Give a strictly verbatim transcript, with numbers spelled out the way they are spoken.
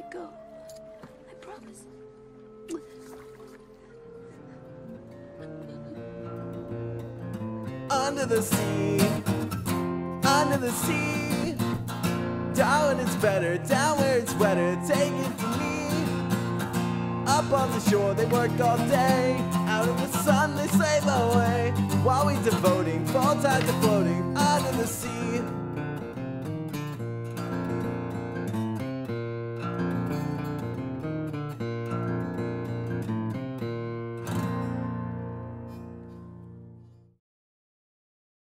go. I promise. Under the sea, under the sea, down when it's better, down where it's wetter, take it from me. Up on the shore they work all day, out in the sun they slave away, while we devoting full time to floating under the sea.